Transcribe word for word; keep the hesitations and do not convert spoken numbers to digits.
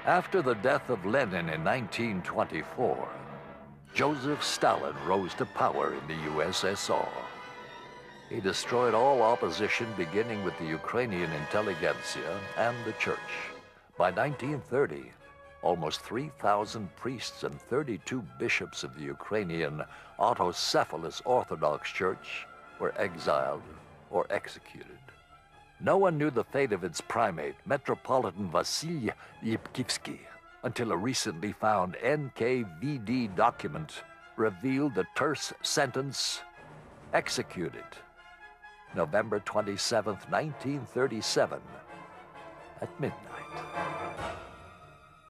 After the death of Lenin in nineteen twenty-four, Joseph Stalin rose to power in the U S S R. He destroyed all opposition, beginning with the Ukrainian intelligentsia and the church. By nineteen thirty, almost three thousand priests and thirty-two bishops of the Ukrainian Autocephalous Orthodox Church were exiled or executed. No one knew the fate of its primate, Metropolitan Vasily Ybkivsky, until a recently found N K V D document revealed the terse sentence, executed, November twenty-seventh, nineteen thirty-seven, at midnight.